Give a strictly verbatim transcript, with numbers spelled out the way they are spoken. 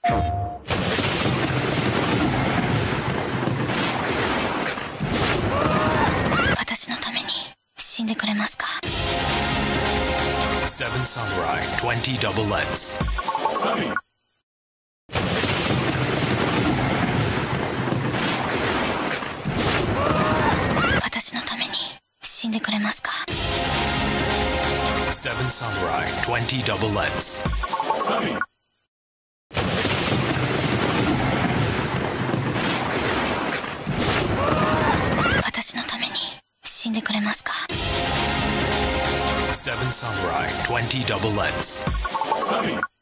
私のために死んでくれますか？ Seven Samurai twenty double X. 私のために死んでくれますか？ Seven Samurai twenty double X. 私のために死んでくれますか？ Seven Samurai twenty double X.